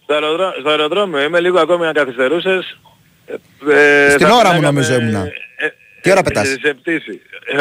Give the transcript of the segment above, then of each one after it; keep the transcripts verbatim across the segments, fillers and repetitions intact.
Στο, αεροδρό... στο αεροδρόμιο είμαι λίγο ακόμη να καθυστερούσες. Ε, Στην ώρα μου νομίζω ήμουνα. Ε, Τι ώρα πετάς? Σε πτήση.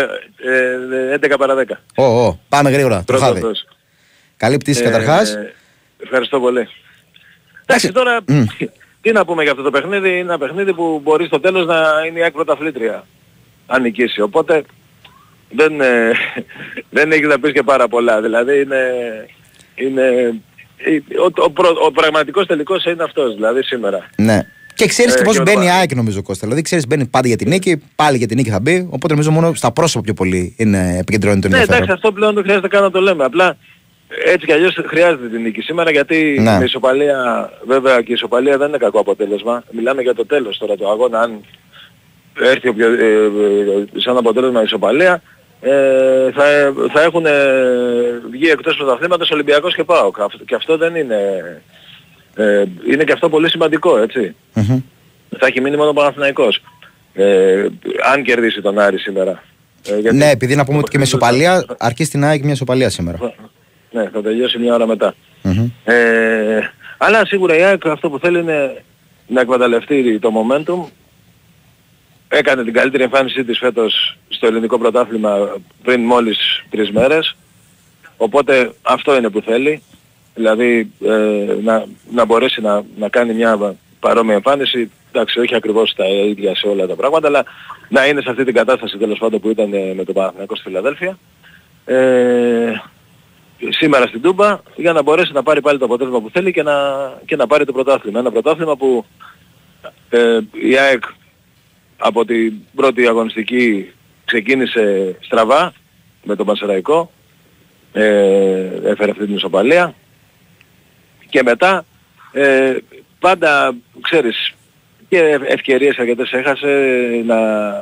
Ε, έντεκα παρά δέκα. Ω, ω, πάμε γρήγορα. Τροχάδι. Καλή πτήση ε, καταρχάς. Ε, ευχαριστώ πολύ. Εντάξει τώρα, mm. τι να πούμε για αυτό το παιχνίδι. Είναι ένα παιχνίδι που μπορεί στο τέλος να είναι η ΑΕΚ πρωταθλήτρια. Αν νικήσει. Οπότε δεν, ε, δεν έχεις να πεις και πάρα πολλά. Δηλαδή είναι... είναι ο, ο, ο, ο πραγματικός τελικός είναι αυτός, δηλαδή σήμερα. Ναι. Και ξέρεις ε, και πώς και μπαίνει η ΑΕΚ νομίζω, Κώστα. Δηλαδή ξέρεις μπαίνει πάντα για την νίκη, πάλι για την νίκη θα μπει. Οπότε νομίζω μόνο στα πρόσωπα πιο πολύ είναι επικεντρώνει το ενδιαφέρον. Ναι, εντάξει, αυτό πλέον δεν χρειάζεται καν να το λέμε. Απλά έτσι κι αλλιώς χρειάζεται την νίκη σήμερα, γιατί ναι. με ισοπαλία, βέβαια και η ισοπαλία δεν είναι κακό αποτέλεσμα. Μιλάμε για το τέλος τώρα του αγώνα. Αν έρθει οποιο, ε, ε, σαν αποτέλεσμα η ισοπαλία, ε, θα, θα έχουν βγει εκτός πρωταθλήματος Ολυμπιακός και ΠΑΟΚ. Και αυτό δεν είναι... Ε, είναι και αυτό πολύ σημαντικό, έτσι. Mm-hmm. Θα έχει μείνει μόνο ο Παναθηναϊκός. Ε, αν κερδίσει τον Άρη σήμερα. Ε, γιατί ναι, επειδή να πούμε ότι και με ισοπαλία αρκεί στην ΑΕΚ μια ισοπαλία σήμερα. Ναι, θα τελειώσει μια ώρα μετά. Mm-hmm. Ε, αλλά σίγουρα η ΑΕΚ αυτό που θέλει είναι να εκμεταλλευτεί το momentum. Έκανε την καλύτερη εμφάνισή της φέτος στο ελληνικό πρωτάθλημα πριν μόλις τρεις μέρες. Οπότε αυτό είναι που θέλει. Δηλαδή ε, να, να μπορέσει να, να κάνει μια παρόμοια εμφάνιση. Εντάξει, όχι ακριβώς τα ίδια σε όλα τα πράγματα, αλλά να είναι σε αυτή την κατάσταση τέλος πάντων που ήταν με τον Παναθηναϊκό στη Φιλαδέλφια. Ε, σήμερα στην Τούμπα, για να μπορέσει να πάρει πάλι το αποτέλεσμα που θέλει και να, και να πάρει το πρωτάθλημα. Ένα πρωτάθλημα που ε, η ΑΕΚ από την πρώτη αγωνιστική ξεκίνησε στραβά με τον Πανσεραϊκό, ε, έφερε αυτή την ισοπαλία και μετά ε, πάντα ξέρεις και ευκαιρίες αρκετές έχασε να,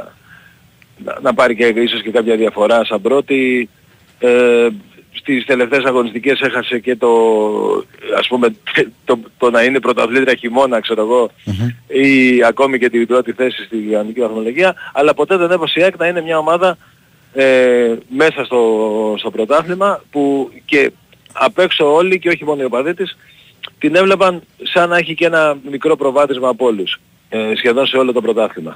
να, να πάρει και ίσως και κάποια διαφορά σαν πρώτη. Ε, στις τελευταίες αγωνιστικές έχασε και το, ας πούμε, το, το να είναι πρωταθλήτρια χειμώνα, ξέρω εγώ, mm-hmm. ή ακόμη και την πρώτη θέση στη γεωγραφική βαθμολογία, αλλά ποτέ δεν έπασε η ΑΕΚ να είναι μια ομάδα ε, μέσα στο, στο πρωτάθλημα που και απ' έξω όλοι και όχι μόνο οι οπαδοί της την έβλεπαν σαν να έχει και ένα μικρό προβάδισμα από όλους, ε, σχεδόν σε όλο το πρωτάθλημα.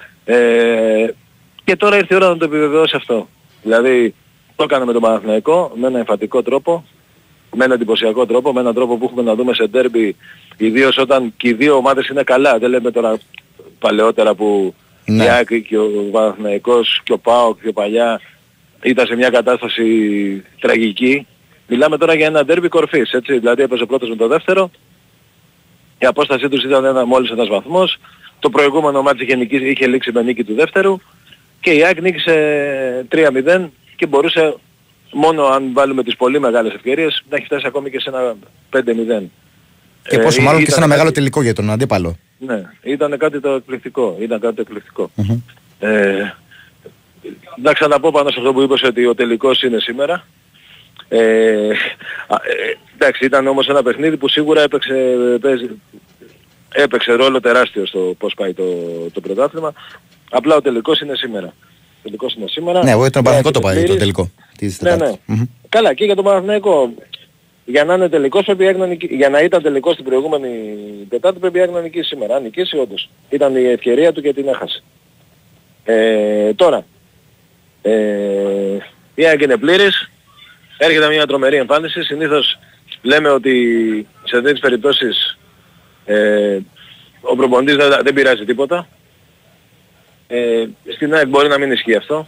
Ε, και τώρα ήρθε η ώρα να το επιβεβαιώσει αυτό. Δηλαδή το έκανε με τον Παναθηναϊκό με ένα εμφατικό τρόπο, με ένα εντυπωσιακό τρόπο, με έναν τρόπο που έχουμε να δούμε σε ντέρμπι, ιδίως όταν και οι δύο ομάδες είναι καλά. Δεν λέμε τώρα παλαιότερα που ναι. η ΑΕΚ και ο Παναθηναϊκός και ο ΠΑΟΚ πιο παλιά ήταν σε μια κατάσταση τραγική. Μιλάμε τώρα για ένα ντέρμπι κορφής, έτσι. Δηλαδή έπαιζε ο πρώτος με το δεύτερο, η απόστασή τους ήταν ένα, μόλις ένας βαθμός, το προηγούμενο μάτι είχε, είχε λήξει με νίκη του δεύτερου και η ΑΕΚ νίκησε τρία μηδέν και μπορούσε μόνο αν βάλουμε τις πολύ μεγάλες ευκαιρίες να έχει φτάσει ακόμη και σε ένα πέντε μηδέν. Και πόσο ε, μάλλον και σε ένα μεγάλο τελικό για τον αντίπαλο. Ναι, ήταν κάτι το εκπληκτικό. Ήταν κάτι το εκπληκτικό. Mm-hmm. Ε, να ξαναπώ πάνω σε αυτό που είπες ότι ο τελικός είναι σήμερα. Ε, ε, εντάξει, ήταν όμως ένα παιχνίδι που σίγουρα έπαιξε, παίζει, έπαιξε ρόλο τεράστιο στο πώς πάει το, το πρωτάθλημα. Απλά ο τελικός είναι σήμερα. Ο τελικός είναι σήμερα. Ναι, εγώ ήταν Παναθηναϊκό το πάει το τελικό. Ναι, ναι. Mm-hmm. Καλά, και για τον Παναθηναϊκό. Για να είναι τελικός πρέπει να νικήσει. Για να ήταν τελικός την προηγούμενη Τετάρτη πρέπει να νικήσει σήμερα. Αν νικήσει όντως. Ήταν η ευκαιρία του και την έχασε. Ε, τώρα. Ε, η ΑΕΚ είναι πλήρης. Έρχεται μια τρομερή εμφάνιση. Συνήθως λέμε ότι σε τέτοιες περιπτώσεις ε, ο προπονητής δεν, δεν πειράζει τίποτα. Ε, στην ΑΕΚ μπορεί να μην ισχύει αυτό.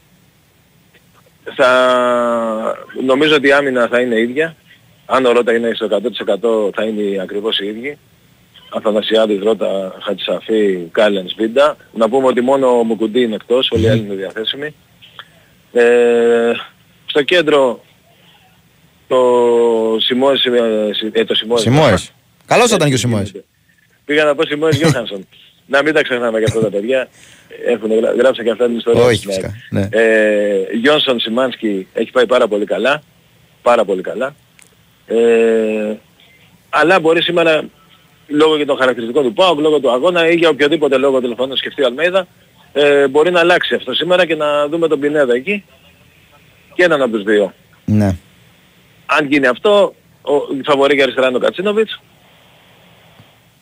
Θα... Νομίζω ότι η άμυνα θα είναι ίδια. Αν ο Ρώτα είναι στο εκατό τοις εκατό θα είναι ακριβώς οι ίδιοι. Αθανασιάδης, Ρώτα, Χατσαφή, Κάλενς, Βίντα. Να πούμε ότι μόνο ο Μουκουντή είναι εκτός, όλοι οι άλλοι είναι διαθέσιμοι. Ε, στο κέντρο το Σιμόες, ε, το Σιμόες. Σιμόες. Καλώς ήταν και ο Σιμόες. Πήγα να πω Σιμόες Γιώχανσον. Να μην τα ξεχνάμε και αυτά τα παιδιά. Έχουν γράψει και αυτά την ιστορία. Όχι φυσικά. Ναι. Ε, Γιόνσον Σιμάνσκι έχει πάει πάρα πολύ καλά. Πάρα πολύ καλά. Ε, αλλά μπορεί σήμερα λόγω και των χαρακτηριστικών του ΠΑΟΚ, λόγω του αγώνα ή για οποιοδήποτε λόγο τηλεφωνώ σκεφτεί ο Αλμέιδα, ε, μπορεί να αλλάξει αυτό σήμερα και να δούμε τον Πινέδα εκεί και έναν από τους δύο. Ναι. Αν γίνει αυτό, ο φαβορί για αριστερά είναι ο Κατσίνοβιτς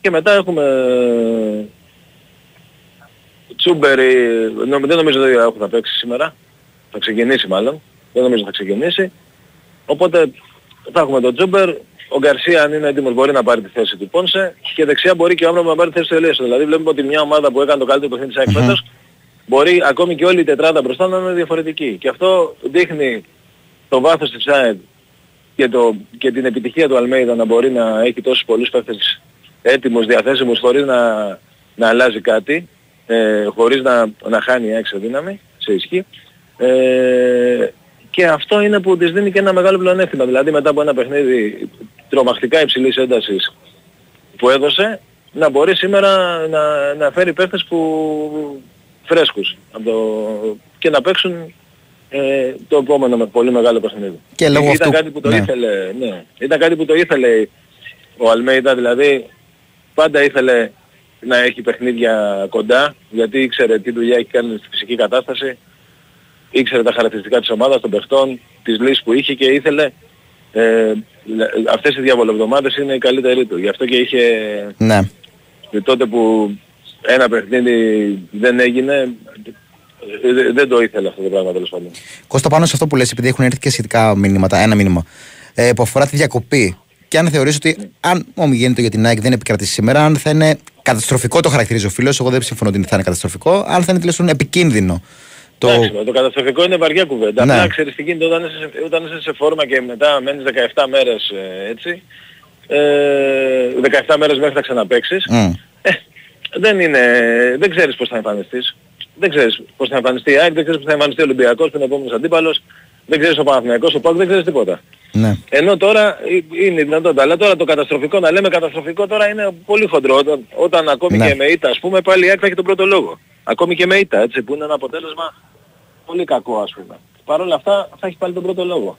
Και μετά έχουμε Τσούμπερι, δεν νομίζω ότι θα παίξει σήμερα. Θα ξεκινήσει μάλλον. Δεν νομίζω θα ξεκινήσει. Οπότε θα έχουμε τον Τσούμπερ. Ο Γκαρσία αν είναι έτοιμος μπορεί να πάρει τη θέση του Πόνσε. Και δεξιά μπορεί και ο Άμραμπατ να πάρει τη θέση του Ελίασον. Δηλαδή βλέπουμε ότι μια ομάδα που έκανε το καλύτερο παιχνίδι της ΑΕΚ φέτος μπορεί ακόμη και όλη η τετράδα μπροστά να είναι διαφορετική. Και αυτό δείχνει το βάθος της ΑΕΚ και, το, και την επιτυχία του Αλμέιδα να μπορεί να έχει τόσους πολλούς παίκτες έτοιμους, διαθέσιμους χωρίς να, να αλλάζει κάτι, ε, χωρίς να, να χάνει έξω δύναμη, σε ισχύ. Ε, και αυτό είναι που της δίνει και ένα μεγάλο πλεονέκτημα. Δηλαδή μετά από ένα παιχνίδι τρομακτικά υψηλής έντασης που έδωσε, να μπορεί σήμερα να, να φέρει παίκτες που φρέσκους από το, και να παίξουν ε, το επόμενο με πολύ μεγάλο παιχνίδι. Και λόγω ήταν αυτού, κάτι που το ναι. ήθελε, ναι, ήταν κάτι που το ήθελε ο Αλμέιδα, δηλαδή πάντα ήθελε να έχει παιχνίδια κοντά, γιατί ήξερε τι δουλειά έχει κάνει στη φυσική κατάσταση, ήξερε τα χαρακτηριστικά της ομάδας, των παιχτών, τις λύσεις που είχε και ήθελε ε, αυτές οι διαβολοβδομάδες είναι οι καλύτεροι του. Γι' αυτό και είχε ναι. τότε που ένα παιχνίδι δεν έγινε, δεν το ήθελε αυτό το πράγμα τέλος πάντων. Κώστα, πάνω σε αυτό που λες, επειδή έχουν έρθει και σχετικά μηνύματα, ένα μήνυμα ε, που αφορά τη διακοπή. Και αν θεωρείς ότι αν ομιγέννητο για την ΑΕΚ δεν επικρατήσει σήμερα, αν θα είναι καταστροφικό, το χαρακτηρίζει ο φίλος, εγώ δεν συμφωνώ ότι θα είναι καταστροφικό, αν θα είναι τουλάχιστον επικίνδυνο. Το... Εντάξει, το καταστροφικό είναι βαριά κουβέντα. Ναι. Απλά ξέρεις τι γίνεται όταν είσαι, όταν είσαι σε φόρμα και μετά μένεις δεκαεπτά μέρες ε, έτσι, ε, δεκαεπτά μέρες μέχρι να ξαναπαίξεις, mm. ε, δεν, είναι, δεν ξέρεις πώς θα εμφανιστείς. Δεν ξέρεις πώς θα εμφανιστεί η ΑΕΚ, δεν ξέρεις πώς θα εμφανιστεί ο Ολυμπιακός που είναι ο επόμενος αντίπαλος, δεν ξέρεις ο Παναθηναϊκός, ο ΠΑΟΚ, δεν ξέρεις τίποτα. Ναι. Ενώ τώρα είναι δυνατότητα. Αλλά τώρα το καταστροφικό, να λέμε καταστροφικό τώρα είναι πολύ χοντρό. Όταν, όταν ακόμη ναι. και με ήττα, ας πούμε, πάλι η ΑΕΚ θα έχει τον πρώτο λόγο. Ακόμη και με ήττα, έτσι, που είναι ένα αποτέλεσμα πολύ κακό, ας πούμε. Παρ' όλα αυτά θα έχει πάλι τον πρώτο λόγο.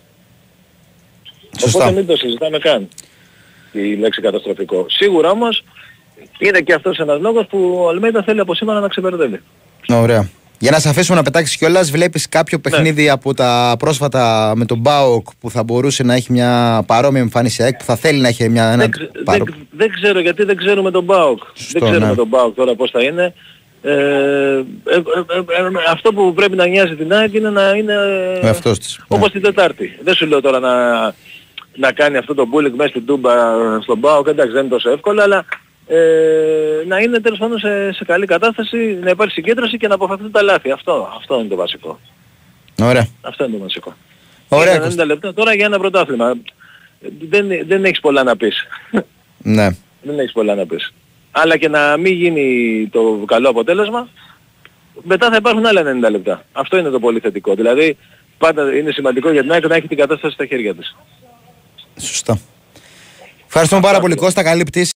Σωστά. Οπότε μην το συζητάμε καν η λέξη καταστροφικό. Σίγουρα όμως είναι και αυτός ένας λόγος που ο Αλμέιδα θέλει από σήμερα να ξεπερδεύει. Ωραία. Για να σε αφήσουμε να πετάξεις κιόλας, βλέπεις κάποιο παιχνίδι ναι. από τα πρόσφατα με τον ΠΑΟΚ που θα μπορούσε να έχει μια παρόμοια εμφάνιση ΑΕΚ, που θα θέλει να έχει μια... Ένα... Δεν, παρό... δεν, δεν ξέρω, γιατί δεν ξέρουμε τον ΠΑΟΚ. Δεν ξέρουμε ναι. τον ΠΑΟΚ τώρα πώς θα είναι. Ε, ε, ε, ε, ε, αυτό που πρέπει να νοιάζει την ΑΕΚ είναι να είναι ε, όπως την Τετάρτη. Δεν σου λέω τώρα να, να κάνει αυτό το μπούλικ μέσα στην Τούμπα στον ΠΑΟΚ, εντάξει δεν είναι τόσο εύκολο, αλλά Ε, να είναι τέλος πάντων σε, σε καλή κατάσταση, να υπάρχει συγκέντρωση και να αποφευθούν τα λάθη. Αυτό, αυτό είναι το βασικό. Ωραία. Αυτό είναι το βασικό. Ωραία. ενενήντα λεπτά τώρα για ένα πρωτάθλημα. Δεν, δεν έχεις πολλά να πεις. Ναι. Δεν έχεις πολλά να πεις. Αλλά και να μην γίνει το καλό αποτέλεσμα, μετά θα υπάρχουν άλλα ενενήντα λεπτά. Αυτό είναι το πολύ θετικό. Δηλαδή πάντα είναι σημαντικό για την ΑΕΚ να έχει την κατάσταση στα χέρια της. Σωστά. Ευχαριστούμε πάρα πολύ Κώστα, καλή πτήση.